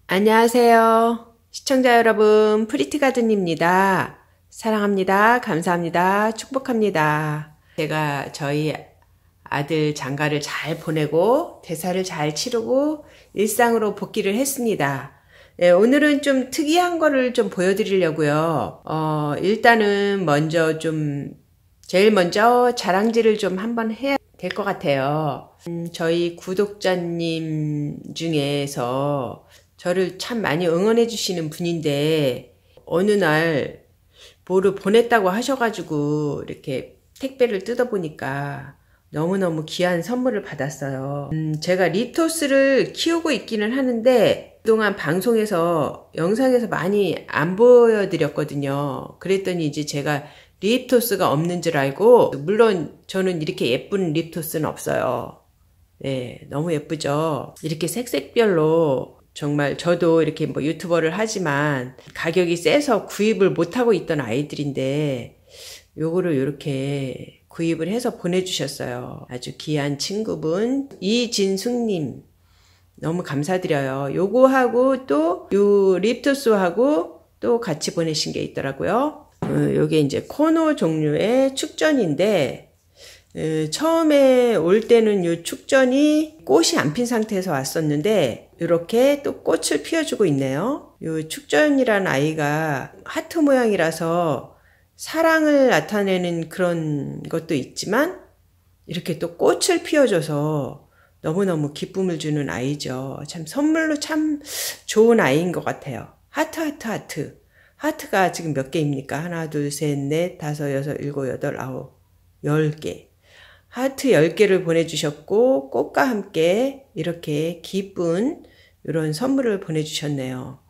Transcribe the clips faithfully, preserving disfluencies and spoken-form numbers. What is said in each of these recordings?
안녕하세요. 시청자 여러분, 프리티가든입니다. 사랑합니다. 감사합니다. 축복합니다. 제가 저희 아들 장가를 잘 보내고 대사를 잘 치르고 일상으로 복귀를 했습니다. 네, 오늘은 좀 특이한 거를 좀 보여드리려고요. 어, 일단은 먼저 좀 제일 먼저 자랑질을 좀 한번 해야 될 것 같아요. 음, 저희 구독자님 중에서 저를 참 많이 응원해 주시는 분인데 어느 날 뭐를 보냈다고 하셔가지고 이렇게 택배를 뜯어보니까 너무너무 귀한 선물을 받았어요. 음, 제가 리토스를 키우고 있기는 하는데 그동안 방송에서 영상에서 많이 안 보여드렸거든요. 그랬더니 이제 제가 리토스가 없는 줄 알고, 물론 저는 이렇게 예쁜 리토스는 없어요. 네, 너무 예쁘죠. 이렇게 색색별로 정말 저도 이렇게 뭐 유튜버를 하지만 가격이 세서 구입을 못하고 있던 아이들인데 요거를 이렇게 구입을 해서 보내주셨어요. 아주 귀한 친구분 이진숙님 너무 감사드려요. 요거하고 또 요 립토스하고 또 같이 보내신 게 있더라고요. 어, 요게 이제 코노 종류의 축전인데 어, 처음에 올 때는 요 축전이 꽃이 안 핀 상태에서 왔었는데 이렇게 또 꽃을 피워주고 있네요. 요 축전이란 아이가 하트 모양이라서 사랑을 나타내는 그런 것도 있지만 이렇게 또 꽃을 피워줘서 너무너무 기쁨을 주는 아이죠. 참 선물로 참 좋은 아이인 것 같아요. 하트 하트 하트 하트가 지금 몇 개입니까? 하나 둘 셋 넷 다섯 여섯 일곱 여덟 아홉 열 개 하트 열 개를 보내주셨고 꽃과 함께 이렇게 기쁜 이런 선물을 보내주셨네요.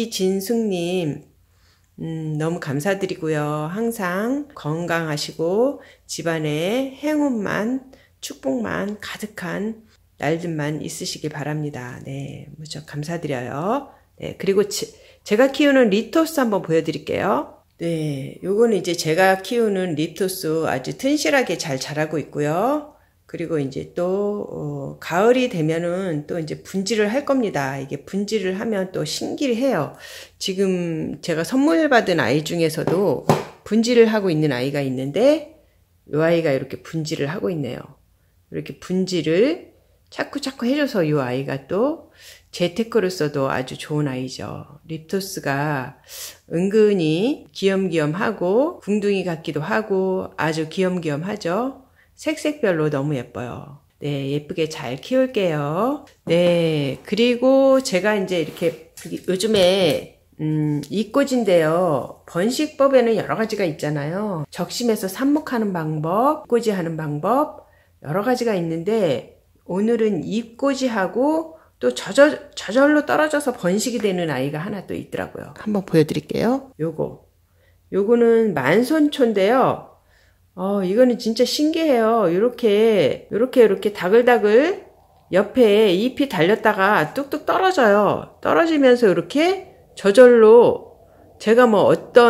이진숙님 음, 너무 감사드리고요. 항상 건강하시고 집안에 행운만 축복만 가득한 날들만 있으시길 바랍니다. 네, 무척 감사드려요. 네, 그리고 지, 제가 키우는 리토스 한번 보여드릴게요. 네, 요거는 이제 제가 키우는 립토스 아주 튼실하게 잘 자라고 있고요. 그리고 이제 또 어, 가을이 되면은 또 이제 분질을 할 겁니다. 이게 분질을 하면 또 신기해요. 지금 제가 선물 받은 아이 중에서도 분질을 하고 있는 아이가 있는데 이 아이가 이렇게 분질을 하고 있네요. 이렇게 분질을 자꾸 자꾸 해줘서 이 아이가 또 재테크로서도 아주 좋은 아이죠. 립토스가 은근히 귀염귀염하고 궁둥이 같기도 하고 아주 귀염귀염하죠. 색색별로 너무 예뻐요. 네, 예쁘게 잘 키울게요. 네, 그리고 제가 이제 이렇게 요즘에 음, 이꼬지인데요. 번식법에는 여러 가지가 있잖아요. 적심해서 삽목하는 방법, 이꼬지 하는 방법 여러 가지가 있는데 오늘은 이꼬지하고 또 저절, 저절로 떨어져서 번식이 되는 아이가 하나 또 있더라고요. 한번 보여드릴게요. 요거. 요거는 만손초인데요. 어, 이거는 진짜 신기해요. 요렇게, 요렇게, 요렇게 다글다글 옆에 잎이 달렸다가 뚝뚝 떨어져요. 떨어지면서 요렇게 저절로 제가 뭐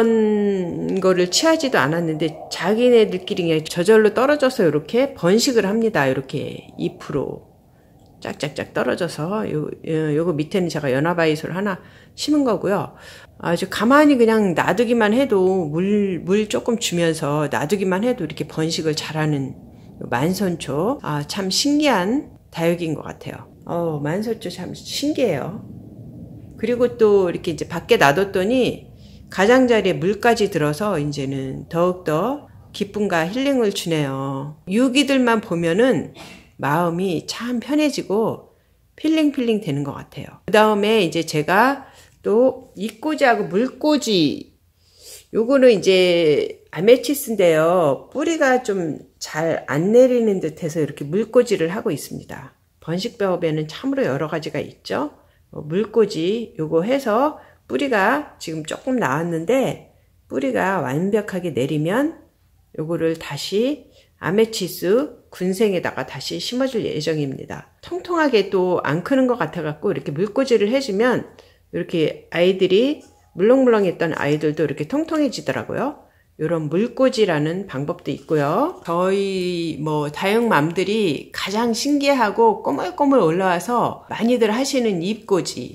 어떤 거를 취하지도 않았는데 자기네들끼리 그냥 저절로 떨어져서 요렇게 번식을 합니다. 요렇게 잎으로. 짝짝짝 떨어져서 요, 요, 요거 밑에는 제가 연화바이솔 하나 심은 거고요. 아주 가만히 그냥 놔두기만 해도 물, 물 조금 주면서 놔두기만 해도 이렇게 번식을 잘하는 만선초. 아, 참 신기한 다육인 것 같아요. 어, 만선초 참 신기해요. 그리고 또 이렇게 이제 밖에 놔뒀더니 가장자리에 물까지 들어서 이제는 더욱더 기쁨과 힐링을 주네요. 유기들만 보면은 마음이 참 편해지고 필링필링 되는 것 같아요. 그 다음에 이제 제가 또 이꼬지하고 물꼬지 요거는 이제 아메치스인데요. 뿌리가 좀 잘 안 내리는 듯해서 이렇게 물꼬지를 하고 있습니다. 번식법에는 참으로 여러 가지가 있죠. 물꼬지 요거 해서 뿌리가 지금 조금 나왔는데 뿌리가 완벽하게 내리면 요거를 다시 아메치스 군생에다가 다시 심어줄 예정입니다. 통통하게 또 안 크는 것 같아 갖고 이렇게 물꽂이를 해주면 이렇게 아이들이 물렁물렁했던 아이들도 이렇게 통통해지더라고요. 이런 물꽂이라는 방법도 있고요. 저희 뭐 다육맘들이 가장 신기하고 꼬물꼬물 올라와서 많이들 하시는 잎꽂이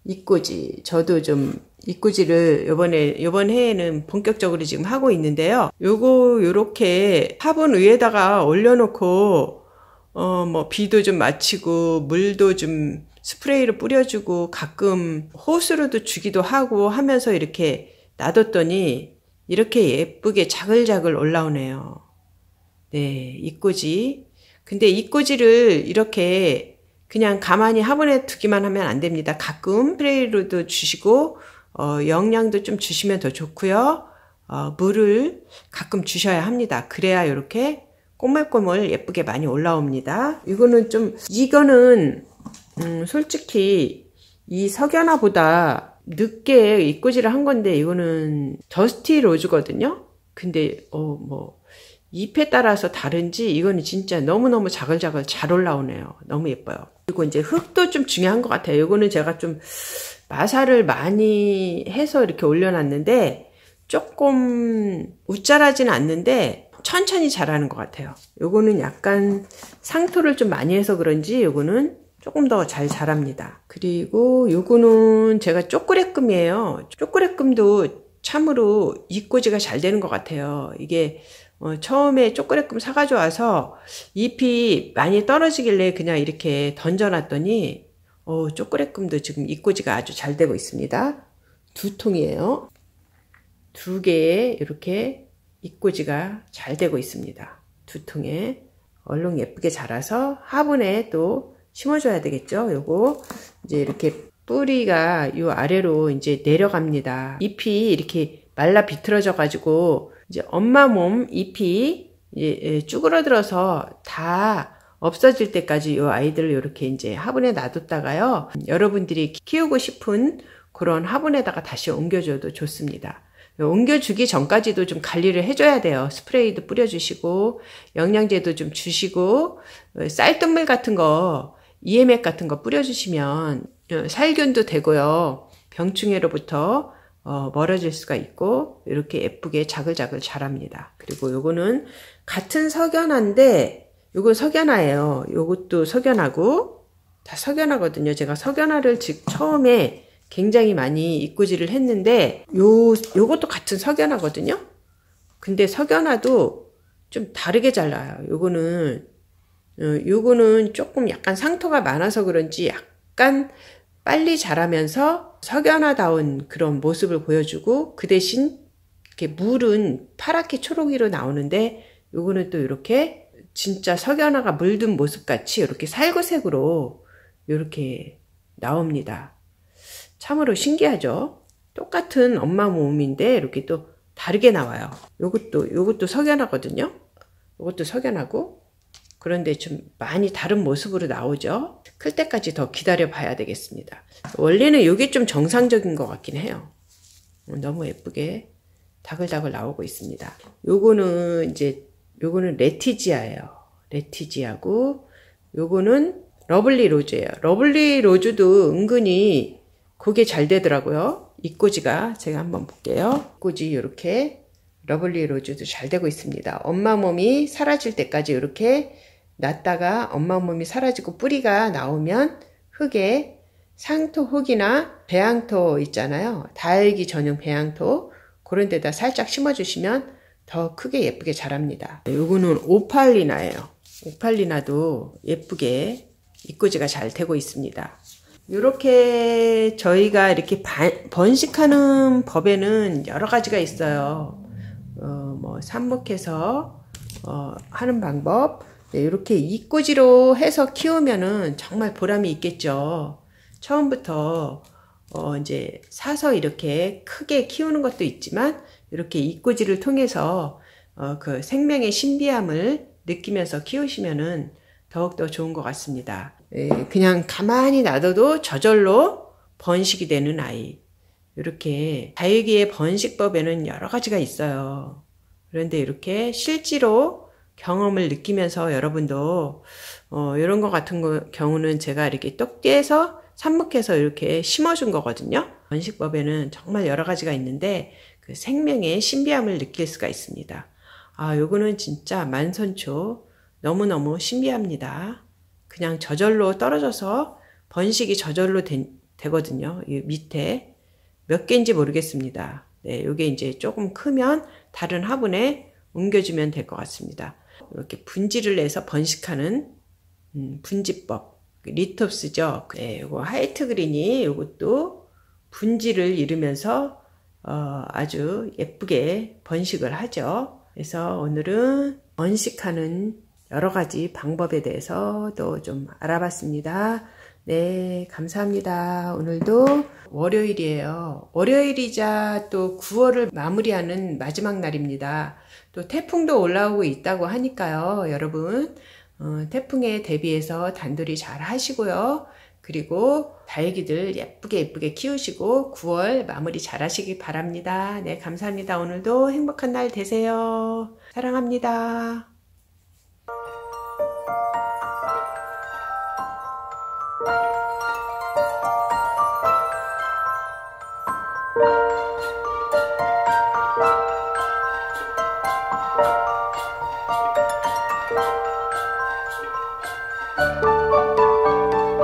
이꼬지. 저도 좀 이꼬지를 요번에, 요번 해에는 본격적으로 지금 하고 있는데요. 요거, 요렇게 화분 위에다가 올려놓고, 어, 뭐, 비도 좀 맞히고, 물도 좀 스프레이로 뿌려주고, 가끔 호스로도 주기도 하고 하면서 이렇게 놔뒀더니, 이렇게 예쁘게 자글자글 올라오네요. 네, 이꼬지. 근데 이꼬지를 이렇게 그냥 가만히 화분에 두기만 하면 안 됩니다. 가끔 스프레이로도 주시고, 어, 영양도 좀 주시면 더 좋고요. 어, 물을 가끔 주셔야 합니다. 그래야 이렇게 꼬물꼬물 예쁘게 많이 올라옵니다. 이거는 좀, 이거는, 음, 솔직히 이 석연화보다 늦게 이꼬지를 한 건데, 이거는 더스티 로즈거든요. 근데, 어, 뭐, 잎에 따라서 다른지 이거는 진짜 너무너무 자글자글 잘 올라오네요. 너무 예뻐요. 그리고 이제 흙도 좀 중요한 것 같아요. 이거는 제가 좀 마사를 많이 해서 이렇게 올려놨는데 조금 웃자라지는 않는데 천천히 자라는 것 같아요. 요거는 약간 상토를 좀 많이 해서 그런지 요거는 조금 더 잘 자랍니다. 그리고 요거는 제가 쪼끄레끔이에요. 쪼끄레끔도 참으로 이꼬지가 잘 되는 것 같아요. 이게 어, 처음에 쪼끄레끔 사가지고 와서 잎이 많이 떨어지길래 그냥 이렇게 던져놨더니 어, 쪼끄레끔도 지금 이꼬지가 아주 잘 되고 있습니다. 두 통이에요. 두 개에 이렇게 이꼬지가 잘 되고 있습니다. 두 통에 얼른 예쁘게 자라서 화분에 또 심어줘야 되겠죠. 요거 이제 이렇게 뿌리가 요 아래로 이제 내려갑니다. 잎이 이렇게 말라 비틀어져 가지고 이제 엄마 몸 잎이 이제 쭈그러들어서 다 없어질 때까지 이 아이들을 이렇게 이제 화분에 놔뒀다가요. 여러분들이 키우고 싶은 그런 화분에다가 다시 옮겨줘도 좋습니다. 옮겨주기 전까지도 좀 관리를 해줘야 돼요. 스프레이도 뿌려주시고 영양제도 좀 주시고 쌀뜨물 같은 거 이엠에프 같은 거 뿌려주시면 살균도 되고요. 병충해로부터 어, 멀어질 수가 있고 이렇게 예쁘게 자글자글 자랍니다. 그리고 요거는 같은 석연화인데 요거 석연화예요. 요것도 석연화고 다 석연화거든요. 제가 석연화를 즉 처음에 굉장히 많이 이꼬지를 했는데 요 요것도 같은 석연화거든요. 근데 석연화도 좀 다르게 잘라요. 요거는 어, 요거는 조금 약간 상토가 많아서 그런지 약간 빨리 자라면서 석연화다운 그런 모습을 보여주고 그 대신 이렇게 물은 파랗게 초록이로 나오는데 요거는 또 이렇게 진짜 석연화가 물든 모습 같이 이렇게 살구색으로 이렇게 나옵니다. 참으로 신기하죠? 똑같은 엄마 몸인데 이렇게 또 다르게 나와요. 요것도 요것도 석연화거든요. 요것도 석연화고 그런데 좀 많이 다른 모습으로 나오죠. 클 때까지 더 기다려 봐야 되겠습니다. 원래는 이게 좀 정상적인 것 같긴 해요. 너무 예쁘게 다글다글 나오고 있습니다. 요거는 이제 요거는 레티지아예요. 레티지아고 요거는 러블리 로즈예요. 러블리 로즈도 은근히 그게 잘 되더라고요. 이꼬지가 제가 한번 볼게요. 이꼬지 이렇게 러블리 로즈도 잘 되고 있습니다. 엄마 몸이 사라질 때까지 이렇게 놨다가 엄마 몸이 사라지고 뿌리가 나오면 흙에 상토 흙이나 배양토 있잖아요. 다육이 전용 배양토 그런 데다 살짝 심어주시면 더 크게 예쁘게 자랍니다. 요거는 오팔리나예요. 오팔리나도 예쁘게 이꼬지가 잘 되고 있습니다. 이렇게 저희가 이렇게 반, 번식하는 법에는 여러 가지가 있어요. 어, 뭐 삽목해서 어, 하는 방법. 네, 이렇게 이꼬지로 해서 키우면은 정말 보람이 있겠죠. 처음부터 어, 이제 사서 이렇게 크게 키우는 것도 있지만 이렇게 이꼬지를 통해서 어, 그 생명의 신비함을 느끼면서 키우시면은 더욱더 좋은 것 같습니다. 예, 그냥 가만히 놔둬도 저절로 번식이 되는 아이. 이렇게 다육이의 번식법에는 여러 가지가 있어요. 그런데 이렇게 실제로 경험을 느끼면서 여러분도 어, 이런 것 같은 거, 경우는 제가 이렇게 똑 떼서 삽목해서 이렇게 심어준 거거든요. 번식법에는 정말 여러 가지가 있는데 그 생명의 신비함을 느낄 수가 있습니다. 아, 요거는 진짜 만선초 너무너무 신비합니다. 그냥 저절로 떨어져서 번식이 저절로 된, 되거든요. 이 밑에 몇 개인지 모르겠습니다. 네, 요게 이제 조금 크면 다른 화분에 옮겨주면 될 것 같습니다. 이렇게 분지를 내서 번식하는 음, 분지법. 리톱스죠. 네, 요거 화이트 그린이 요것도 분지를 이루면서 어, 아주 예쁘게 번식을 하죠. 그래서 오늘은 번식하는 여러 가지 방법에 대해서도 좀 알아봤습니다. 네, 감사합니다. 오늘도 월요일이에요. 월요일이자 또 구월을 마무리하는 마지막 날입니다. 또 태풍도 올라오고 있다고 하니까요. 여러분 어, 태풍에 대비해서 단돌이 잘 하시고요. 그리고 다육이들 예쁘게 예쁘게 키우시고 구월 마무리 잘 하시기 바랍니다. 네, 감사합니다. 오늘도 행복한 날 되세요. 사랑합니다. you